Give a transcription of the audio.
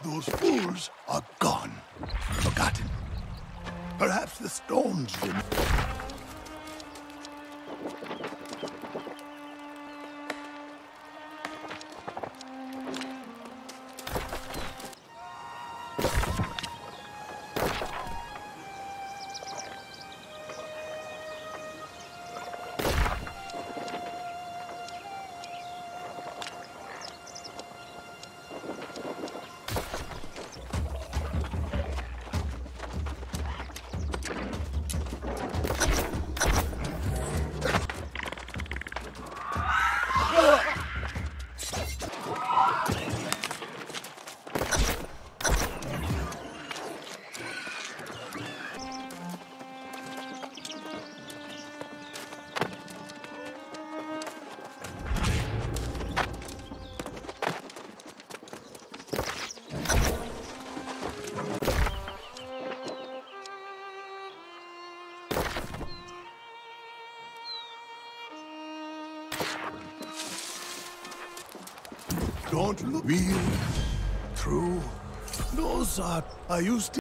Those fools are gone. Forgotten. Perhaps the stones remain. Don't look real, true. Those are... I used to...